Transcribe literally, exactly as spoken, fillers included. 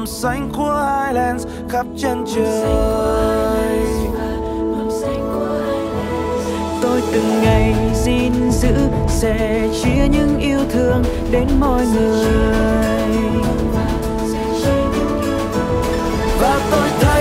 mầm xanh của Highlands khắp chân trời. Tôi từng ngày gìn giữ, sẻ chia những yêu thương đến mọi người. Và tôi thấy